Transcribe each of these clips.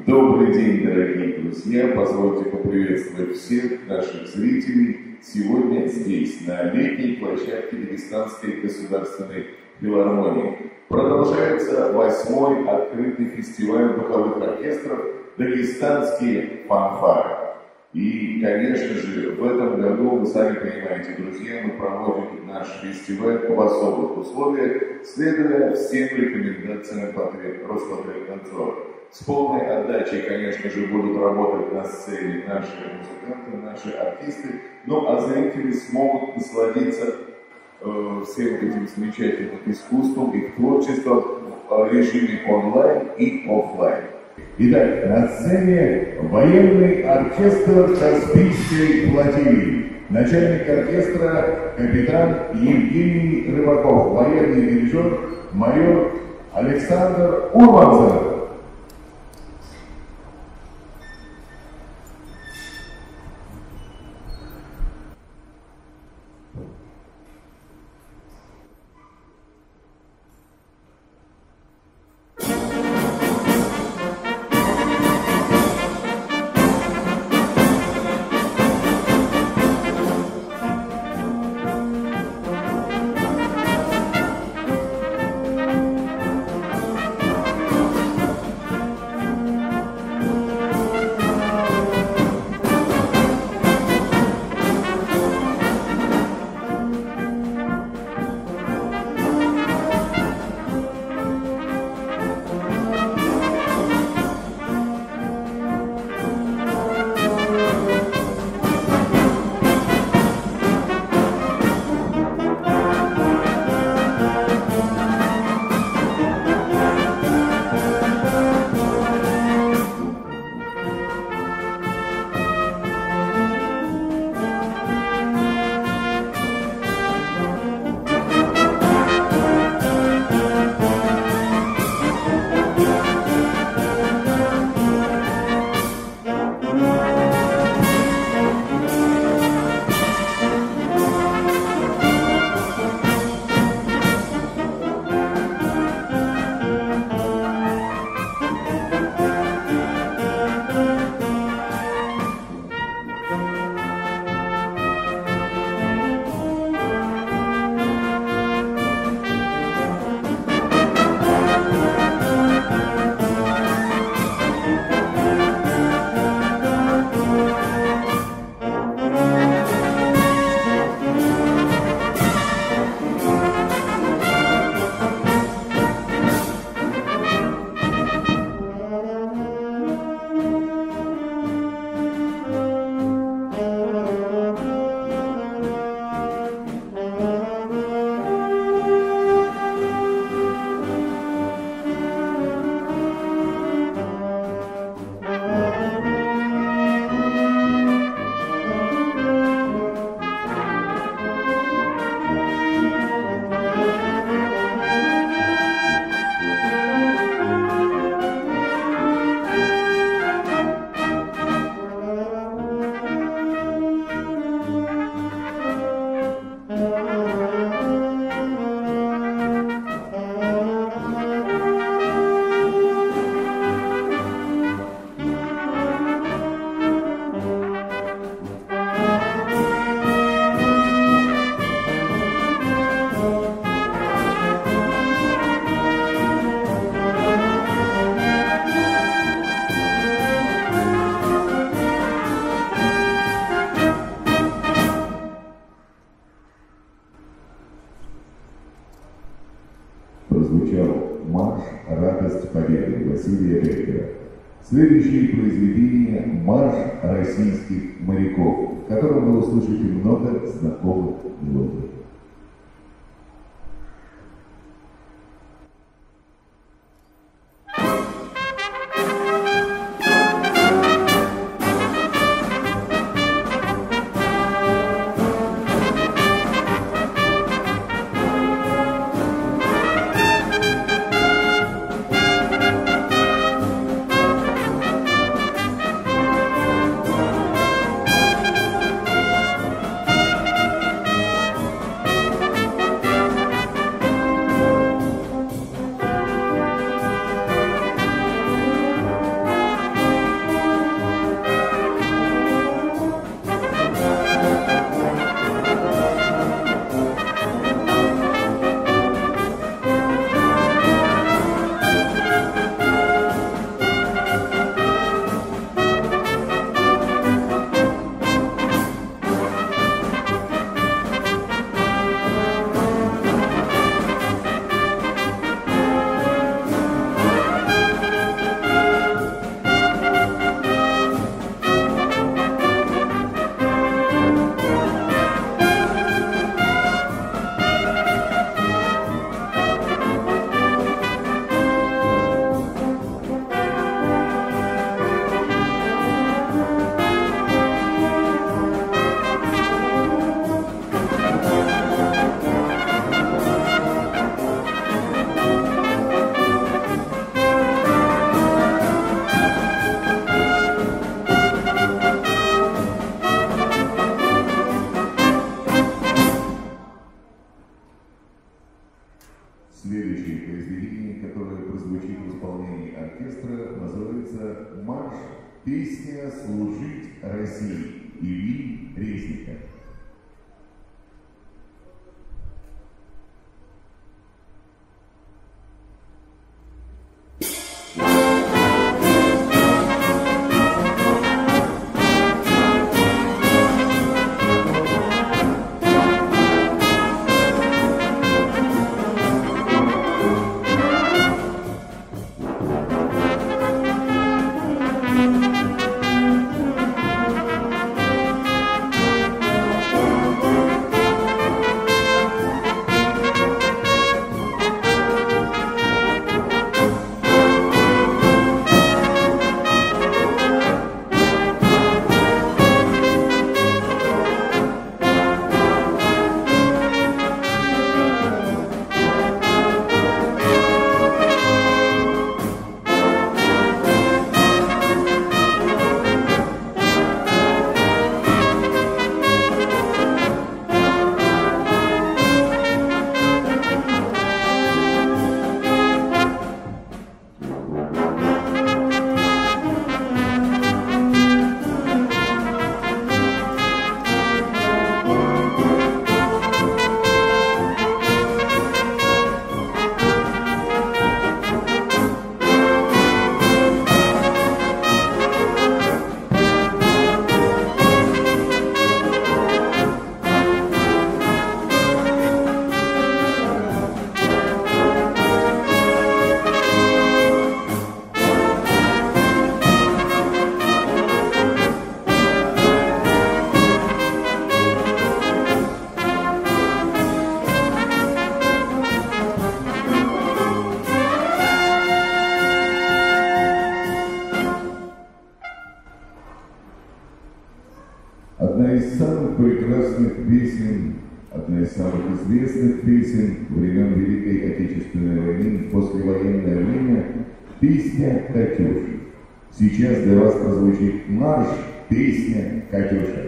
Добрый день, дорогие друзья! Позвольте поприветствовать всех наших зрителей сегодня здесь, на летней площадке Дагестанской государственной филармонии. Продолжается 8-й открытый фестиваль духовых оркестров «Дагестанские фанфары». И, конечно же, в этом году, вы сами понимаете, друзья, мы проводим наш фестиваль в особых условиях, следуя всем рекомендациям Роспотребнадзора. С полной отдачей, конечно же, будут работать на сцене наши музыканты, наши артисты, ну а зрители смогут насладиться всем этим замечательным искусством и творчеством в режиме онлайн и офлайн. Итак, на сцене военный оркестр Каспийской флотилии. Начальник оркестра капитан Евгений Рыбаков, военный дирижер майор Александр Урманцев. Прозвучал марш «Радость Победы» Василия Беккера. Следующее произведение – «Марш российских моряков», в котором вы услышите много знакомых мелодий. Песня «Служить России» Ильи Резника. Одна из самых прекрасных песен, одна из самых известных песен времен Великой Отечественной войны, послевоенное время, песня «Катюша». Сейчас для вас прозвучит марш, песня «Катюша».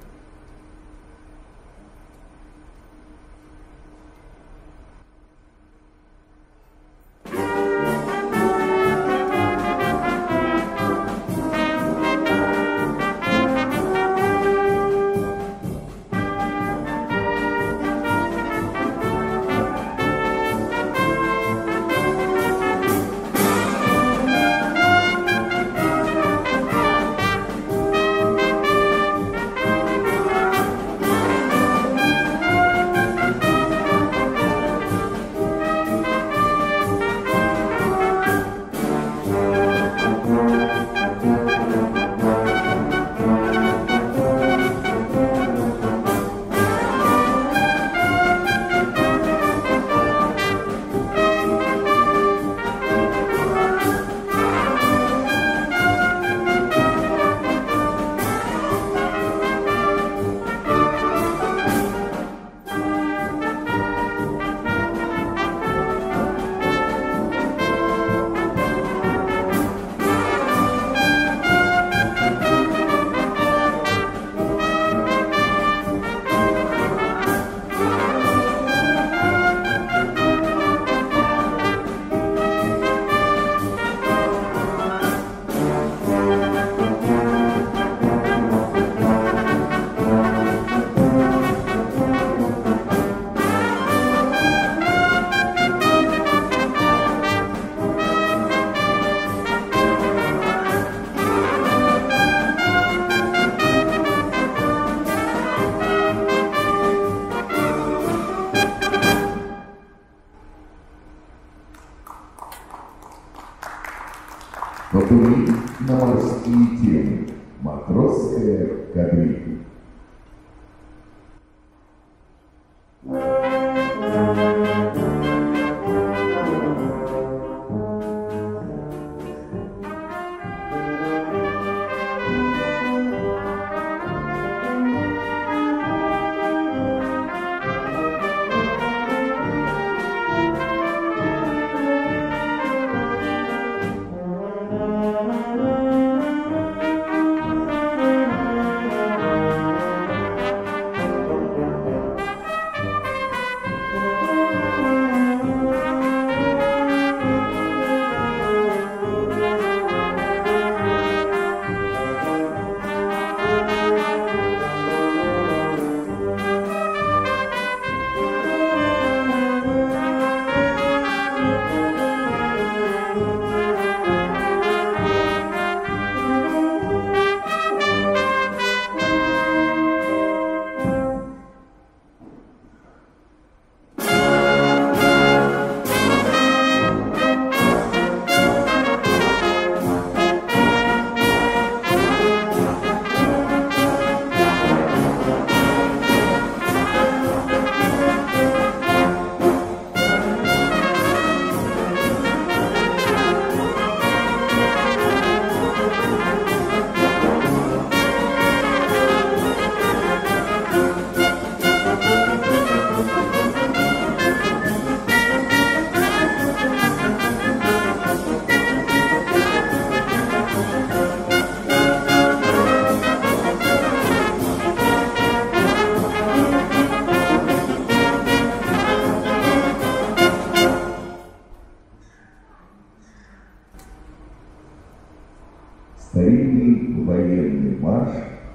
Попури на морские темы. Матросская кадриль.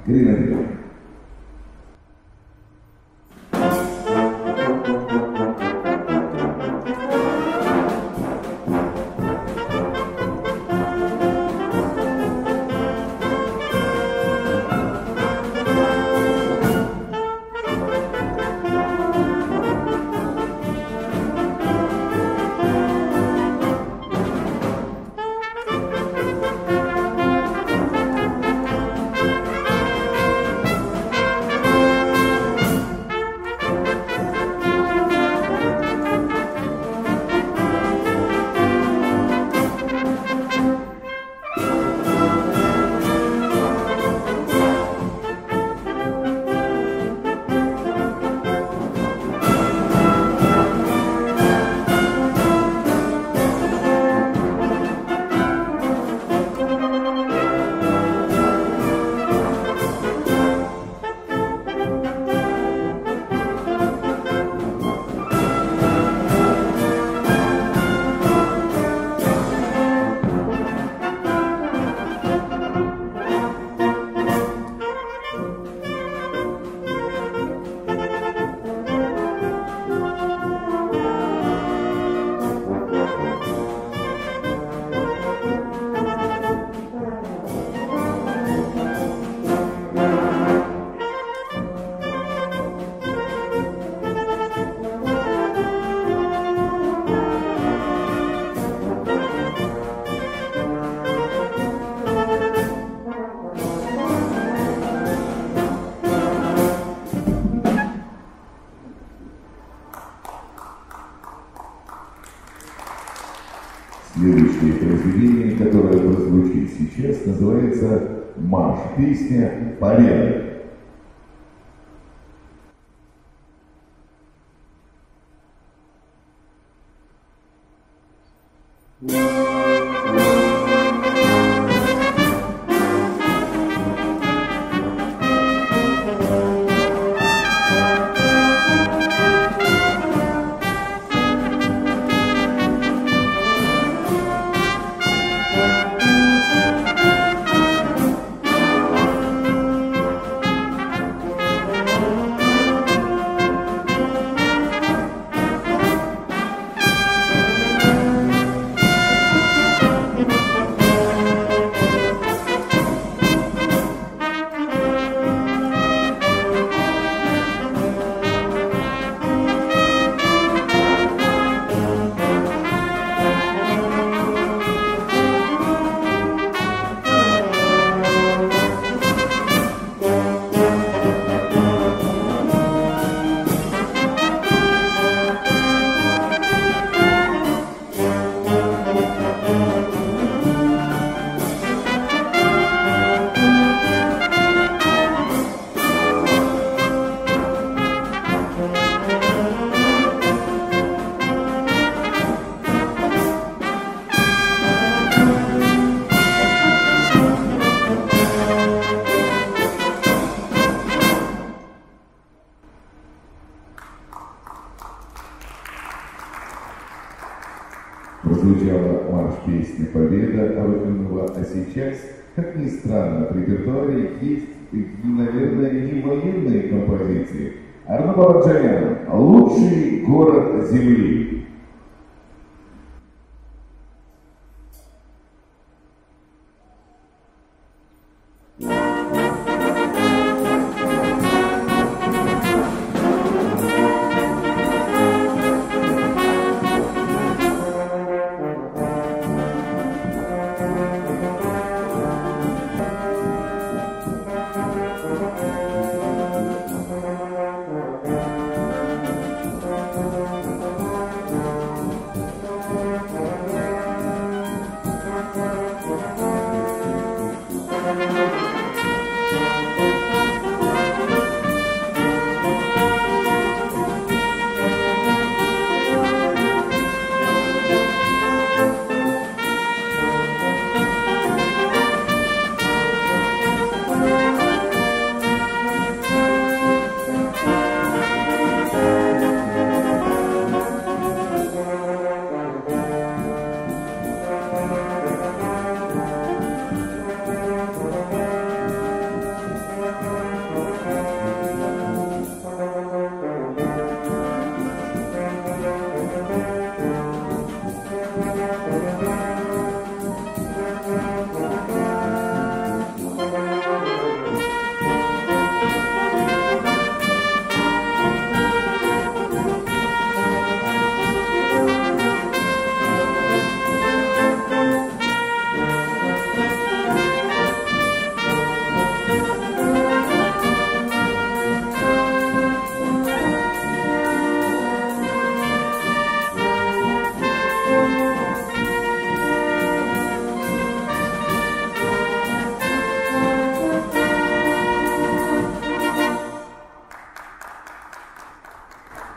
Гренадер. Следующее произведение, которое прозвучит сейчас, называется «Марш», песня «Победа». Прозвучала марш песни «Победа» Арутюнова, а сейчас, как ни странно, в репертуаре есть, наверное, не военные композиции. Арно Бабаджанян «Лучший город Земли».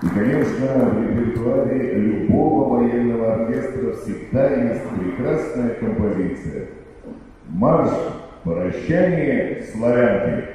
И, конечно, в репертуаре любого военного оркестра всегда есть прекрасная композиция. Марш «Прощание славянки».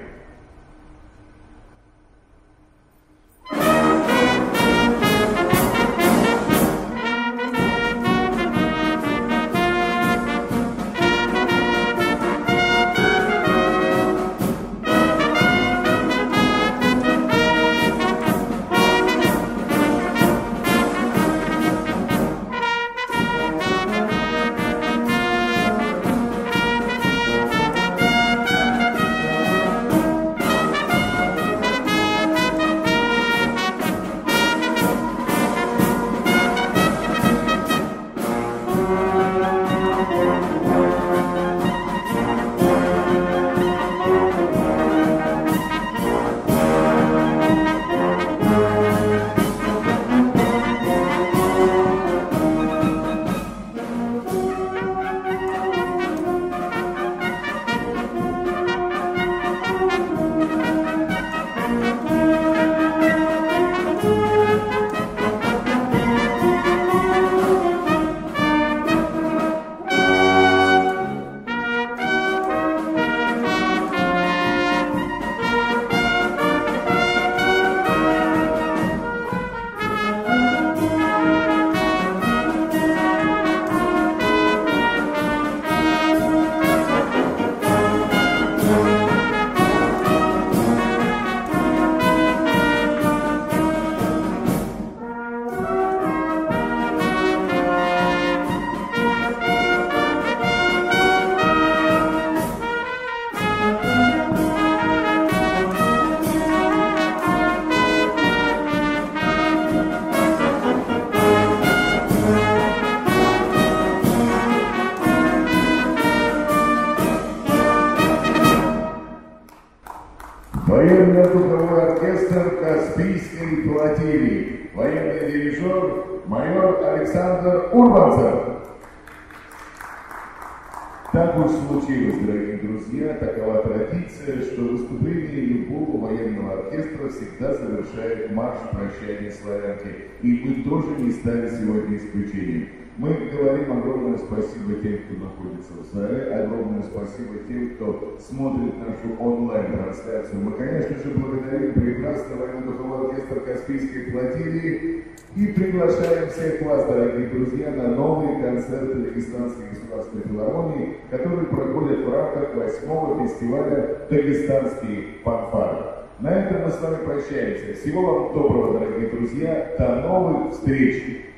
Военно-духовой оркестр Каспийской флотилии. Военный дирижер майор Александр Урбанцев. Так уж случилось, дорогие друзья, такова традиция, что выступление любого военного оркестра всегда завершает марш «Прощание славянки». И мы тоже не стали сегодня исключением. Мы говорим огромное спасибо тем, кто находится в зале, огромное спасибо тем, кто смотрит нашу онлайн-трансляцию. Мы, конечно же, благодарим прекрасный военно-духовой оркестр Каспийской флотилии и приглашаем всех вас, дорогие друзья, на новые концерты Дагестанской государственной филармонии, которые проходят в рамках 8-го фестиваля «Дагестанские фанфары». На этом мы с вами прощаемся. Всего вам доброго, дорогие друзья. До новых встреч!